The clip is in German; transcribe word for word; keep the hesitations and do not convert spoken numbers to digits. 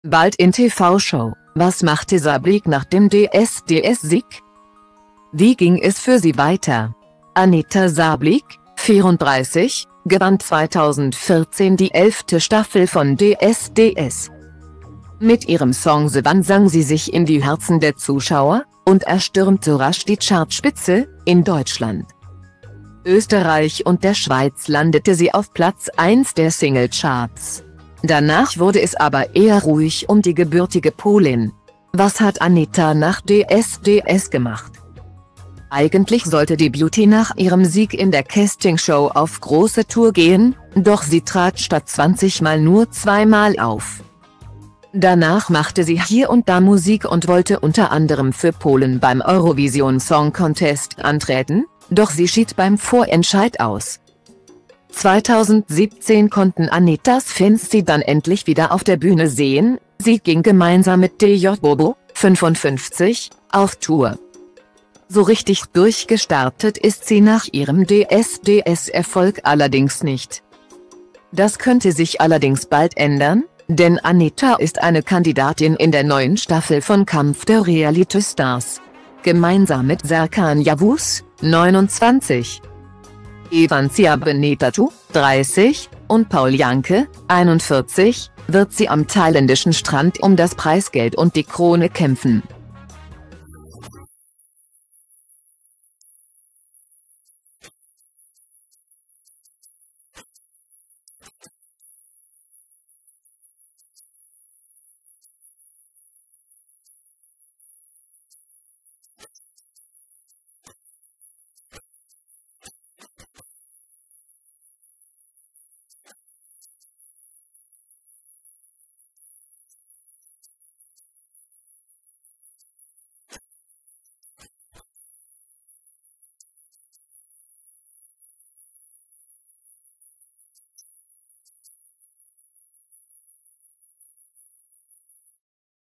Bald in T V-Show: Was machte Sablik nach dem D S D-S-Sieg? Wie ging es für sie weiter? Anita Sablik, vierunddreißig, gewann zweitausendvierzehn die elfte Staffel von D S D-S. Mit ihrem Song The One sang sie sich in die Herzen der Zuschauer und erstürmte rasch die Chartspitze. In Deutschland, Österreich und der Schweiz landete sie auf Platz eins der Singlecharts. Danach wurde es aber eher ruhig um die gebürtige Polin. Was hat Anita nach D S D-S gemacht? Eigentlich sollte die Beauty nach ihrem Sieg in der Castingshow auf große Tour gehen, doch sie trat statt zwanzig Mal nur zweimal auf. Danach machte sie hier und da Musik und wollte unter anderem für Polen beim Eurovision Song Contest antreten, doch sie schied beim Vorentscheid aus. zweitausendsiebzehn konnten Anitas Fans sie dann endlich wieder auf der Bühne sehen, sie ging gemeinsam mit D J Bobo, fünfundfünfzig, auf Tour. So richtig durchgestartet ist sie nach ihrem D S D-S-Erfolg allerdings nicht. Das könnte sich allerdings bald ändern, denn Anita ist eine Kandidatin in der neuen Staffel von Kampf der Reality Stars. Gemeinsam mit Serkan Yavuz, neunundzwanzig, Evancia Benetatu, dreißig, und Paul Janke, einundvierzig, wird sie am thailändischen Strand um das Preisgeld und die Krone kämpfen.